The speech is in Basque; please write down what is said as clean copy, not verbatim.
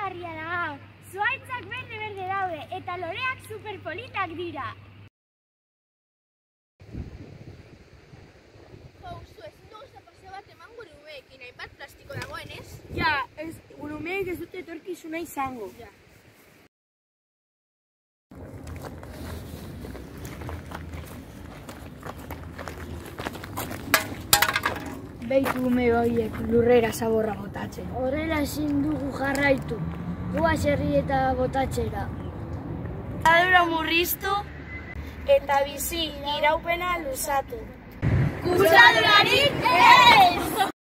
ikaragarria da hau. Zuhaitzak berde daude eta loreak superpolitak dira. Jo, zu ezin dugu paseo bat eman gurumeekin, hainbat plastiko dagoenez? Ja, gurumeek ez dute etorkizuna izango. Ja. Beitu ume horiek lurrera zaborra botatzen. Horrela ezin dugu jarraitu. Goaz herri eta botatzera. Adura murriztu eta bizi iraupena luzatu. Kutsadurarik ez!